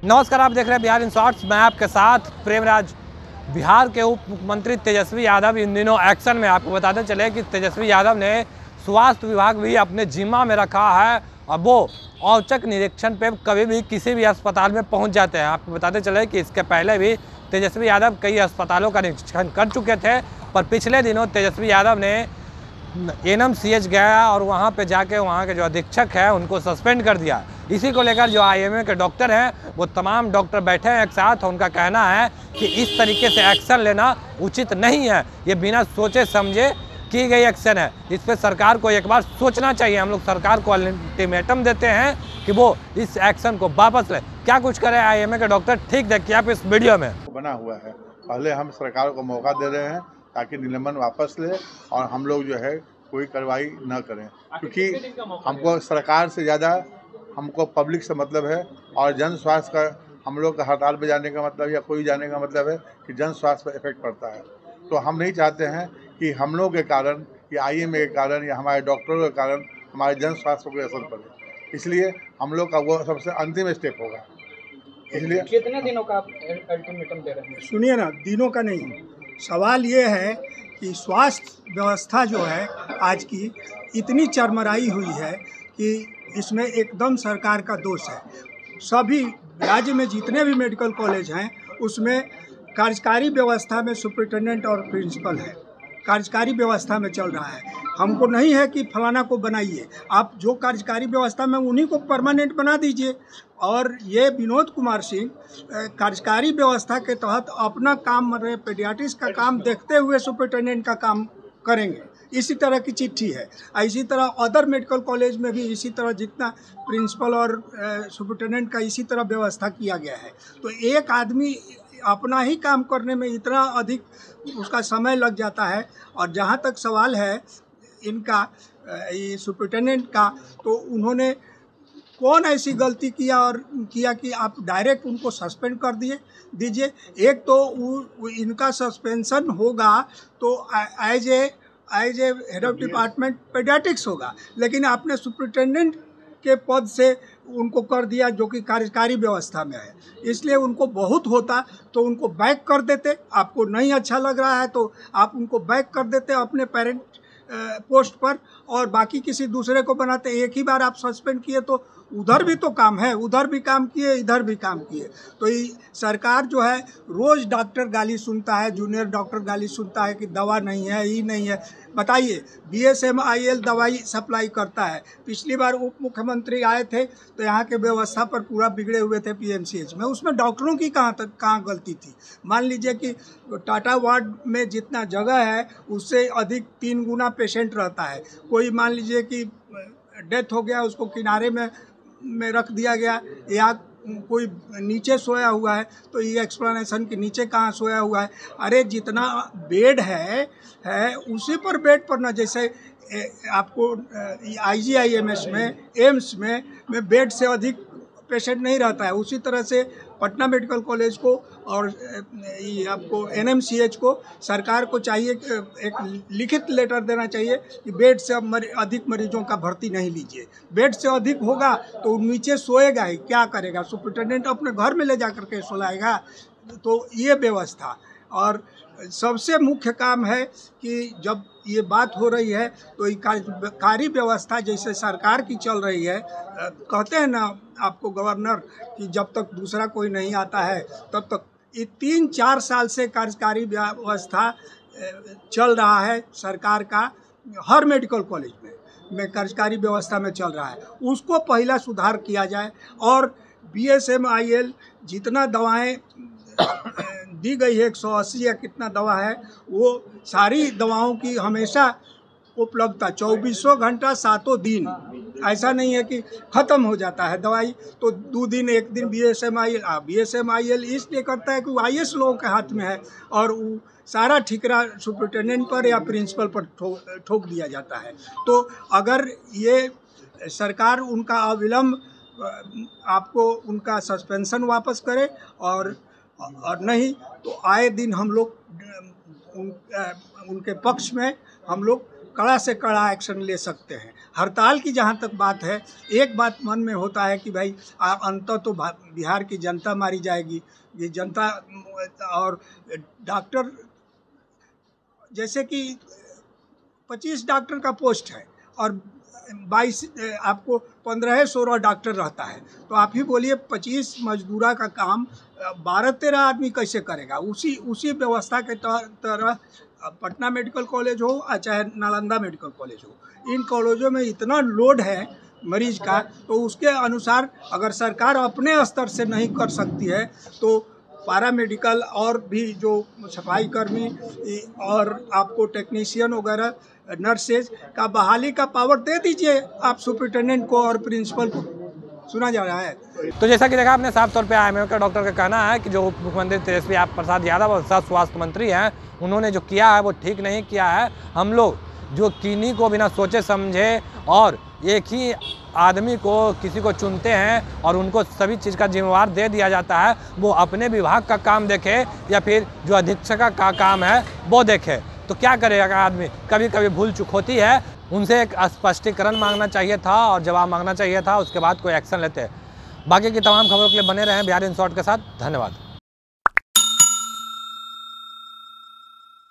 नमस्कार, आप देख रहे हैं बिहार इन शॉर्ट्स। मैं आपके साथ प्रेमराज। बिहार के उप मुख्यमंत्री तेजस्वी यादव इन दिनों एक्शन में। आपको बताते चले कि तेजस्वी यादव ने स्वास्थ्य विभाग भी अपने जिम्मा में रखा है और वो औचक निरीक्षण पे कभी भी किसी भी अस्पताल में पहुंच जाते हैं। आपको बताते चले कि इसके पहले भी तेजस्वी यादव कई अस्पतालों का निरीक्षण कर चुके थे, पर पिछले दिनों तेजस्वी यादव ने NMCH गया और वहाँ पे जाके वहाँ के जो अधीक्षक है उनको सस्पेंड कर दिया। इसी को लेकर जो IMA के डॉक्टर हैं वो तमाम डॉक्टर बैठे हैं एक साथ। उनका कहना है कि इस तरीके से एक्शन लेना उचित नहीं है, ये बिना सोचे समझे की गई एक्शन है। इस पर सरकार को एक बार सोचना चाहिए। हम लोग सरकार को अल्टीमेटम देते हैं कि वो इस एक्शन को वापस ले। क्या कुछ करे IMA के डॉक्टर, ठीक देखिए आप इस वीडियो में। बना हुआ है, पहले हम सरकार को मौका दे रहे हैं ताकि निलंबन वापस ले और हम लोग जो है कोई कार्रवाई न करें, क्योंकि हमको सरकार से ज़्यादा हमको पब्लिक से मतलब है। और जन स्वास्थ्य का हम लोग का हड़ताल पे जाने का मतलब या कोई जाने का मतलब है कि जन स्वास्थ्य पर इफेक्ट पड़ता है। तो हम नहीं चाहते हैं कि हम लोग के कारण या IMA के कारण या हमारे डॉक्टरों के कारण हमारे जन स्वास्थ्य पर असर पड़े, इसलिए हम लोग का वो सबसे अंतिम स्टेप होगा। इसलिए कितने दिनों का आप अल्टीमेटम दे रहे हैं? सुनिए ना, दिनों का नहीं, सवाल ये है कि स्वास्थ्य व्यवस्था जो है आज की इतनी चरमराई हुई है कि इसमें एकदम सरकार का दोष है। सभी राज्य में जितने भी मेडिकल कॉलेज हैं उसमें कार्यकारी व्यवस्था में सुपरिटेंडेंट और प्रिंसिपल है, कार्यकारी व्यवस्था में चल रहा है। हमको नहीं है कि फलाना को बनाइए, आप जो कार्यकारी व्यवस्था में उन्हीं को परमानेंट बना दीजिए। और ये विनोद कुमार सिंह कार्यकारी व्यवस्था के तहत अपना काम पेडियाट्रिक्स का काम देखते हुए सुपरिटेंडेंट का काम करेंगे, इसी तरह की चिट्ठी है। इसी तरह अदर मेडिकल कॉलेज में भी इसी तरह जितना प्रिंसिपल और सुपरिटेंडेंट का इसी तरह व्यवस्था किया गया है। तो एक आदमी अपना ही काम करने में इतना अधिक उसका समय लग जाता है। और जहाँ तक सवाल है इनका ये सुपरिटेंडेंट का, तो उन्होंने कौन ऐसी गलती किया कि आप डायरेक्ट उनको सस्पेंड कर दीजिए। एक तो इनका सस्पेंशन होगा तो as a head of department paediatrics होगा, लेकिन आपने सुपरिटेंडेंट के पद से उनको कर दिया जो कि कार्यकारी व्यवस्था में है। इसलिए उनको बहुत होता तो उनको बैक कर देते। आपको नहीं अच्छा लग रहा है तो आप उनको बैक कर देते अपने पेरेंट पोस्ट पर और बाकी किसी दूसरे को बनाते। एक ही बार आप सस्पेंड किए तो उधर भी तो काम है, उधर भी काम किए, इधर भी काम किए। तो ये सरकार जो है रोज़ डॉक्टर गाली सुनता है, जूनियर डॉक्टर गाली सुनता है कि दवा नहीं है, ये नहीं है। बताइए, BSMIL दवाई सप्लाई करता है। पिछली बार उप मुख्यमंत्री आए थे तो यहाँ के व्यवस्था पर पूरा बिगड़े हुए थे PMCH में, उसमें डॉक्टरों की कहाँ गलती थी। मान लीजिए कि टाटा वार्ड में जितना जगह है उससे अधिक 3 गुना पेशेंट रहता है। कोई मान लीजिए कि डेथ हो गया, उसको किनारे में रख दिया गया या कोई नीचे सोया हुआ है, तो ये एक्सप्लेनेशन कि नीचे कहाँ सोया हुआ है। अरे जितना बेड है उसी पर बेड पर ना, जैसे आपको IGIMS में, एम्स में बेड से अधिक पेशेंट नहीं रहता है, उसी तरह से पटना मेडिकल कॉलेज को और ये आपको NMCH को सरकार को चाहिए एक लिखित लेटर देना चाहिए कि बेड से अधिक मरीजों का भर्ती नहीं लीजिए। बेड से अधिक होगा तो नीचे सोएगा ही, क्या करेगा? सुपरिटेंडेंट अपने घर में ले जा कर के सोलाएगा। तो ये व्यवस्था। और सबसे मुख्य काम है कि जब ये बात हो रही है तो कार्यकारी व्यवस्था जैसे सरकार की चल रही है, कहते हैं ना आपको गवर्नर कि जब तक दूसरा कोई नहीं आता है तब तक, ये 3-4 साल से कार्यकारी व्यवस्था चल रहा है सरकार का। हर मेडिकल कॉलेज में कार्यकारी व्यवस्था में चल रहा है, उसको पहला सुधार किया जाए। और BSMIL जितना दवाएं दी गई है, 180 या कितना दवा है, वो सारी दवाओं की हमेशा उपलब्धता 24 घंटा 7 दिन। ऐसा नहीं है कि ख़त्म हो जाता है दवाई तो 2 दिन 1 दिन BSMIL इसलिए करता है कि वो IS लोगों के हाथ में है और वो सारा ठिकरा सुपरिटेंडेंट पर या प्रिंसिपल पर ठोक दिया जाता है। तो अगर ये सरकार उनका अविलंब आपको उनका सस्पेंशन वापस करे और नहीं तो आए दिन हम लोग उनके पक्ष में हम लोग कड़ा से कड़ा एक्शन ले सकते हैं। हड़ताल की जहाँ तक बात है, एक बात मन में होता है कि भाई अंततः तो बिहार की जनता मारी जाएगी। ये जनता और डॉक्टर, जैसे कि 25 डॉक्टर का पोस्ट है और 22 आपको 15-16 डॉक्टर रहता है, तो आप ही बोलिए 25 मजदूरा का काम 12-13 आदमी कैसे करेगा। उसी व्यवस्था के तरह पटना मेडिकल कॉलेज हो चाहे नालंदा मेडिकल कॉलेज हो, इन कॉलेजों में इतना लोड है मरीज का, तो उसके अनुसार अगर सरकार अपने स्तर से नहीं कर सकती है तो पैरामेडिकल और भी जो सफाई कर्मी और आपको टेक्नीशियन वगैरह नर्सेज का बहाली का पावर दे दीजिए आप सुपरिटेंडेंट को और प्रिंसिपल को। सुना जा रहा है। तो जैसा कि देखा आपने, साफ तौर पे IMM का डॉक्टर का कहना है कि जो उप मुख्यमंत्री तेजस्वी प्रसाद यादव और स्वास्थ्य मंत्री हैं, उन्होंने जो किया है वो ठीक नहीं किया है। हम लोग जो किन्हीं को बिना सोचे समझे और एक ही आदमी को किसी को चुनते हैं और उनको सभी चीज़ का जिम्मेवार दे दिया जाता है, वो अपने विभाग का काम देखे या फिर जो अधीक्षक का काम है वो देखे, तो क्या करेगा आदमी। कभी कभी भूल चूक होती है, उनसे एक स्पष्टीकरण मांगना चाहिए था और जवाब मांगना चाहिए था, उसके बाद कोई एक्शन लेते। बाकी की तमाम खबरों के लिए बने रहें बिहार इन शॉर्ट के साथ। धन्यवाद।